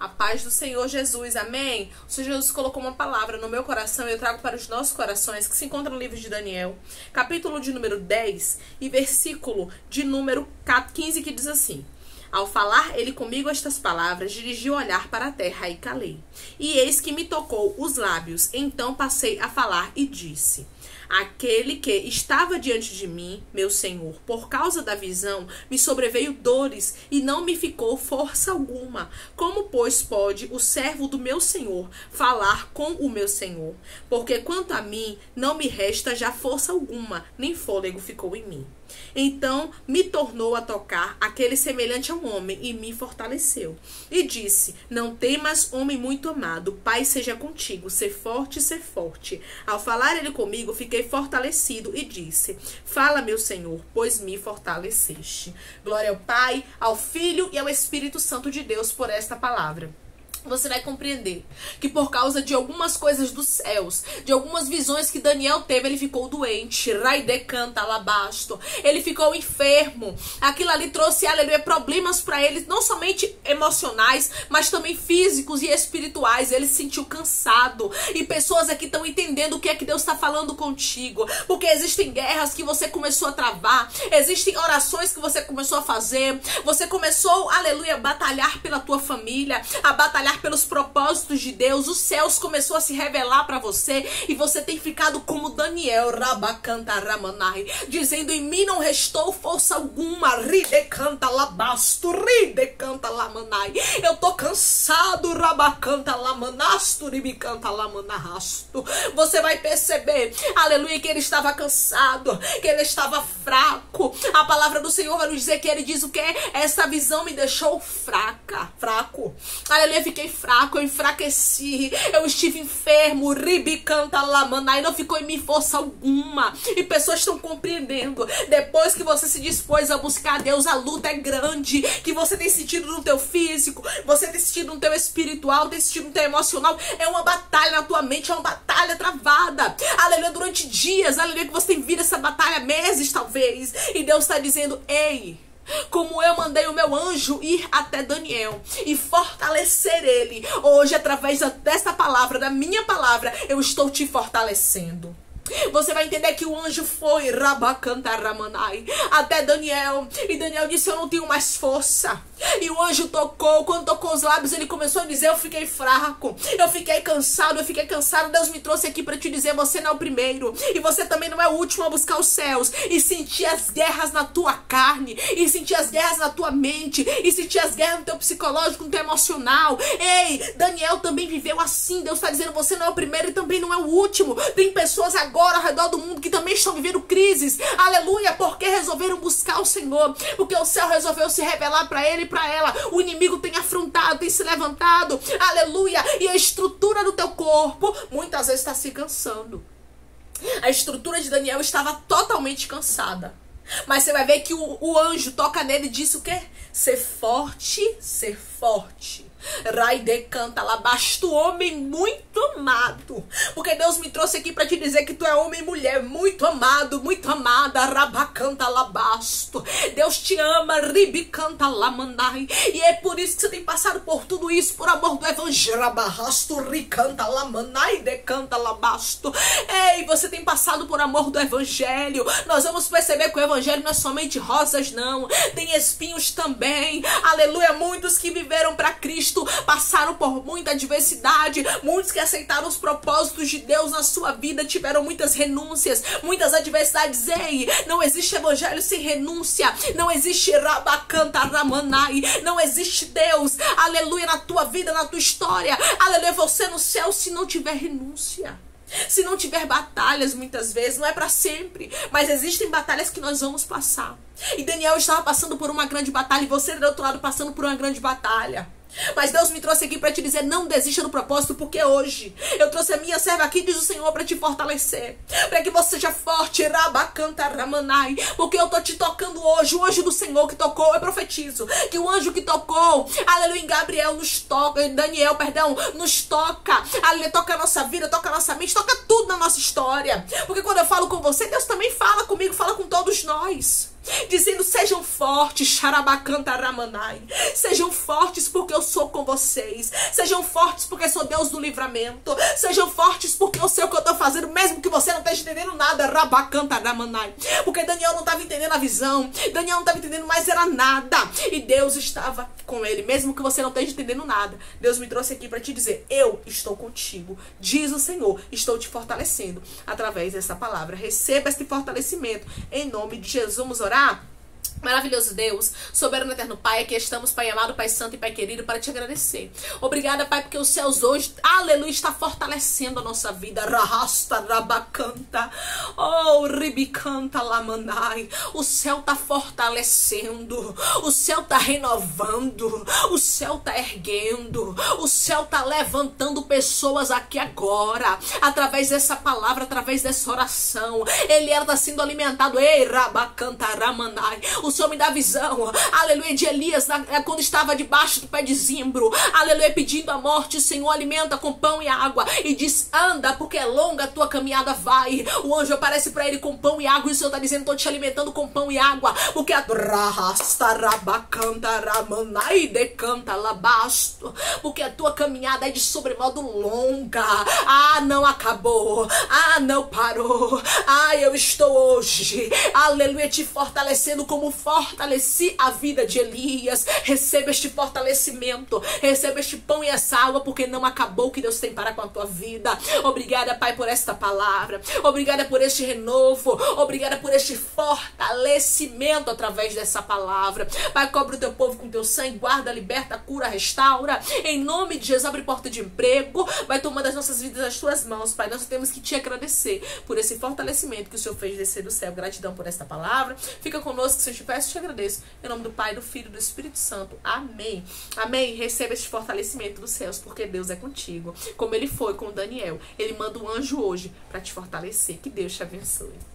A paz do Senhor Jesus, amém? O Senhor Jesus colocou uma palavra no meu coração e eu trago para os nossos corações, que se encontra no livro de Daniel, capítulo de número 10 e versículo de número 15, que diz assim: Ao falar ele comigo estas palavras, dirigi o olhar para a terra e calei. E eis que me tocou os lábios, então passei a falar e disse: Aquele que estava diante de mim, meu Senhor, por causa da visão, me sobreveio dores e não me ficou força alguma. Como, pois, pode o servo do meu Senhor falar com o meu Senhor? Porque quanto a mim, não me resta já força alguma, nem fôlego ficou em mim. Então me tornou a tocar aquele semelhante a um homem e me fortaleceu. E disse: Não temas, homem muito amado, Pai seja contigo, ser forte, ser forte. Ao falar ele comigo, fiquei fortalecido e disse: Fala, meu Senhor, pois me fortaleceste. Glória ao Pai, ao Filho e ao Espírito Santo de Deus por esta palavra. Você vai compreender que por causa de algumas coisas dos céus, de algumas visões que Daniel teve, ele ficou doente. Raidecanta alabasto. Ele ficou enfermo. Aquilo ali trouxe, aleluia, problemas para ele, não somente emocionais, mas também físicos e espirituais. Ele se sentiu cansado. E pessoas aqui estão entendendo o que é que Deus está falando contigo. Porque existem guerras que você começou a travar. Existem orações que você começou a fazer. Você começou, aleluia, a batalhar pela tua família, a batalhar pelos propósitos de Deus. Os céus começou a se revelar para você e você tem ficado como Daniel, rabacanta ramanai, dizendo: em mim não restou força alguma, ridecanta labasto, ridecanta lamanai. Eu tô cansado, rabacanta lamanasto, ribicanta lamanarrasto. Você vai perceber, aleluia, que ele estava cansado, que ele estava fraco. A palavra do Senhor vai nos dizer que ele diz o que? Essa visão me deixou fraco. Aleluia, fiquei fraco, eu enfraqueci, eu estive enfermo, ribicanta lamanai, não ficou em mim força alguma. E pessoas estão compreendendo, depois que você se dispôs a buscar a Deus, a luta é grande, que você tem sentido no teu físico, você tem sentido no teu espiritual, tem sentido no teu emocional, é uma batalha na tua mente, é uma batalha travada, aleluia, durante dias, aleluia, que você tem vindo essa batalha, meses talvez, e Deus está dizendo: ei, como eu mandei o meu anjo ir até Daniel e fortalecer ele, hoje através dessa palavra, da minha palavra, eu estou te fortalecendo. Você vai entender que o anjo foi rabacanta ramanai até Daniel, e Daniel disse: eu não tenho mais força. E o anjo tocou, quando tocou os lábios, ele começou a dizer: eu fiquei fraco, eu fiquei cansado. Deus me trouxe aqui para te dizer: você não é o primeiro, e você também não é o último a buscar os céus, e sentir as guerras na tua carne, e sentir as guerras na tua mente, e sentir as guerras no teu psicológico, no teu emocional. Ei, Daniel também viveu assim. Deus está dizendo: você não é o primeiro e também não é o último. Tem pessoas agora ao redor do mundo que também estão vivendo crises, aleluia, porque resolveram buscar o Senhor, porque o céu resolveu se revelar para ele e para ela. O inimigo tem afrontado, tem se levantado, aleluia, e a estrutura do teu corpo muitas vezes está se cansando. A estrutura de Daniel estava totalmente cansada, mas você vai ver que o anjo toca nele e disse o quê? Ser forte, ser forte. Raidecanta labasto, homem muito amado. Porque Deus me trouxe aqui para te dizer que tu é homem e mulher muito amado, muito amada. Rabacanta labasto. Deus te ama, ribicanta lamanai. E é por isso que você tem passado por tudo isso, por amor do evangelho. Rabasto, ricanta lamanai, decanta labasto. Ei, você tem passado por amor do evangelho. Nós vamos perceber que o evangelho não é somente rosas, não. Tem espinhos também. Aleluia, muitos que viveram para Cristo passaram por muita adversidade, muitos que aceitaram os propósitos de Deus na sua vida tiveram muitas renúncias, muitas adversidades. Ei, não existe evangelho sem renúncia, não existe rabacanta ramanai, não existe Deus, aleluia, na tua vida, na tua história, aleluia, você no céu, se não tiver renúncia, se não tiver batalhas, muitas vezes, não é para sempre, mas existem batalhas que nós vamos passar. E Daniel estava passando por uma grande batalha, e você do outro lado passando por uma grande batalha. Mas Deus me trouxe aqui para te dizer: não desista do propósito, porque hoje eu trouxe a minha serva aqui, diz o Senhor, para te fortalecer, para que você seja forte, rabacanta ramanai, porque eu tô te tocando hoje. O anjo do Senhor que tocou, eu profetizo que o anjo que tocou, aleluia, em Gabriel nos toca, em Daniel, perdão, nos toca, aleluia, toca a nossa vida, toca a nossa mente, toca tudo na nossa história, porque quando eu falo com você, Deus também fala comigo, fala com todos nós. dizendo: sejam fortes, xarabacantaramanai. Sejam fortes porque eu sou com vocês. Sejam fortes porque sou Deus do livramento. Sejam fortes porque eu sei o que eu estou fazendo, mesmo que você não esteja entendendo nada, rabacantaramanai. Porque Daniel não estava entendendo a visão, Daniel não estava entendendo mais era nada, e Deus estava com ele, mesmo que você não esteja entendendo nada. Deus me trouxe aqui para te dizer: eu estou contigo, diz o Senhor, estou te fortalecendo através dessa palavra. Receba este fortalecimento em nome de Jesus. Vamos orar? Maravilhoso Deus, soberano eterno Pai, aqui estamos, Pai amado, Pai santo e Pai querido, para te agradecer. Obrigada, Pai, porque os céus hoje, aleluia, está fortalecendo a nossa vida. Rahasta rabacanta, oh, ribicanta lamanai. O céu está fortalecendo, o céu está renovando, o céu está erguendo, o céu está levantando pessoas aqui agora, através dessa palavra, através dessa oração. Ele está sendo alimentado. Ei, rabacanta ramanai. O Senhor me dá visão, aleluia, de Elias, quando estava debaixo do pé de zimbro, aleluia, pedindo a morte. O Senhor alimenta com pão e água e diz: anda, porque é longa a tua caminhada, vai. O anjo aparece para ele com pão e água, e o Senhor está dizendo: estou te alimentando com pão e água, porque a porque a tua caminhada é de sobremodo longa. Ah, não acabou, ah, não parou, ah, eu estou hoje, aleluia, te fortalecendo como fortaleci a vida de Elias. Receba este fortalecimento, receba este pão e essa água, porque não acabou o que Deus tem para com a tua vida. Obrigada, Pai, por esta palavra, obrigada por este renovo, obrigada por este fortalecimento através dessa palavra. Pai, cobre o teu povo com teu sangue, guarda, liberta, cura, restaura, em nome de Jesus. Abre porta de emprego, vai tomando as nossas vidas nas tuas mãos, Pai. Nós temos que te agradecer por esse fortalecimento que o Senhor fez descer do céu. Gratidão por esta palavra. Fica conosco, se eu te peço, te agradeço. Em nome do Pai, do Filho e do Espírito Santo. Amém. Amém. Receba este fortalecimento dos céus, porque Deus é contigo. Como ele foi com Daniel, ele manda um anjo hoje para te fortalecer. Que Deus te abençoe.